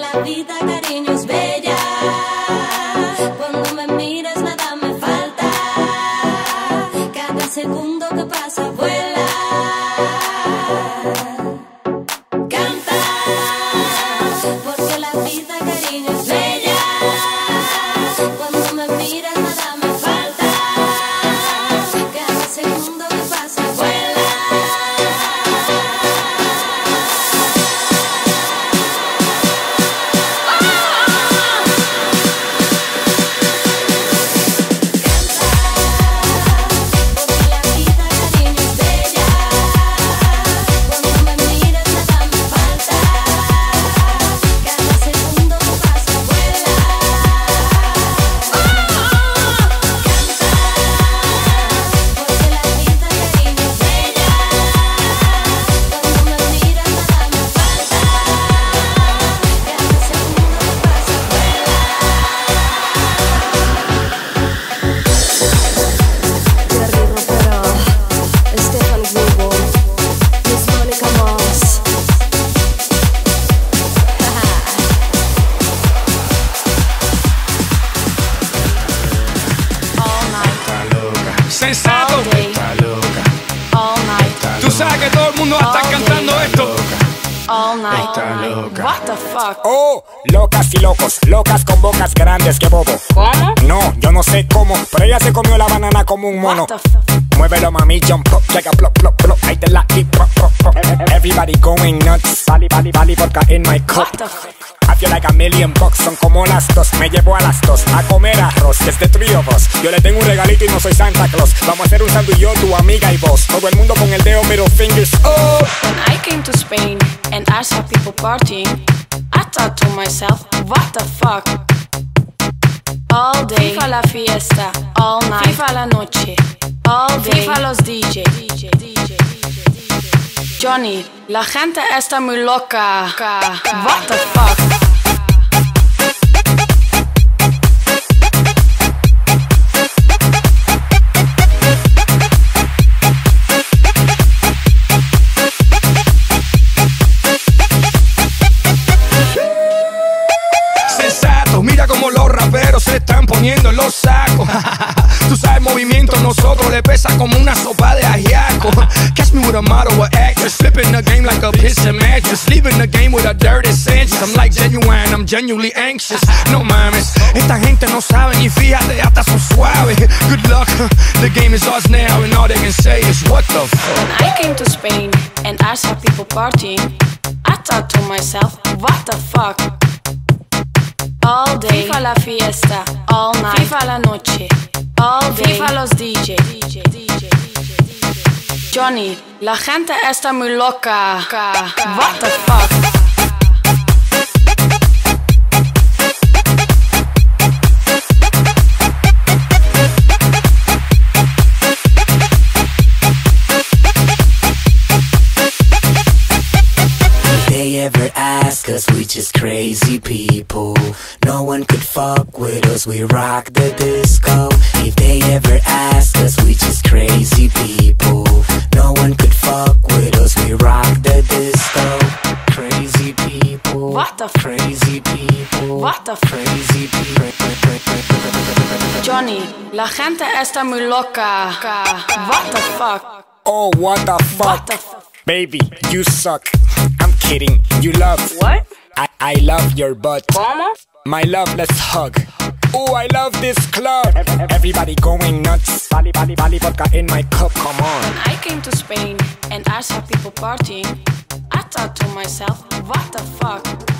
la vida, cariño, es bella. Cuando me miras nada me falta. Cada segundo que pasa vuela. Canta, porque la vida, cariño, es bella. Cuando me miras nada me falta. Cada segundo que pasa vuela. Sensato, All night, tú sabes que todo el mundo va a estar cantando esto. all night. What the fuck? Oh, locas y locos, locas con bocas grandes, que bobo. ¿Cómo? No, yo no sé cómo, pero ella se comió la banana como un mono. What the fuck? Muévelo, mami, jump up, llega plop, plop, plop. Ahí te la y pop, pop, pop. Everybody going nuts. Bali, bali, bali, vodka in my cup. What the fuck? I feel like $1,000,000, son como las dos. Me llevo a las dos a comer arroz, es the three of us. Yo le tengo un regalito y no soy Santa Claus. Vamos a hacer un sándwich yo, tu amiga y vos. Todo el mundo con el dedo, middle fingers up. When I came to Spain and I saw people partying, I thought to myself, what the fuck? All day, FIFA la fiesta, all night, FIFA la noche, all day, FIFA los DJ. Johnny, la gente está muy loca. What the fuck? Sensato, mira como los raperos se están poniendo en los sacos. Tú sabes, movimiento nosotros le pesa como una sopa de ajiaco. Catch me with a model or actress, flipping the game like a piss and mattress, leaving the game with a dirty sense. I'm like genuine, I'm genuinely anxious. No mames, esta gente no sabe ni fíjate, hasta son suaves. Good luck, the game is ours now and all they can say is what the fuck. When I came to Spain and I saw people partying, I thought to myself, what the fuck? All day, FIFA la fiesta, all night, FIFA la noche, all day, FIFA los DJ. Johnny, la gente está muy loca. What the fuck? They ever ask us, we just crazy people. No one could fuck with us, we rock the disco. If they ever ask us, we just crazy people. No one could fuck with us, we rock the disco. Crazy people. What the crazy people. What the crazy people. Johnny, la gente está muy loca. What the fuck? Oh, what the fuck? What the fuck? Baby, you suck. I'm kidding, you love. What? I love your butt. ¿Cómo? My love, let's hug. Oh, I love this club. Everybody going nuts. Bali, bali, bali, vodka in my cup, come on. When I came to Spain and I saw people partying, I thought to myself, what the fuck?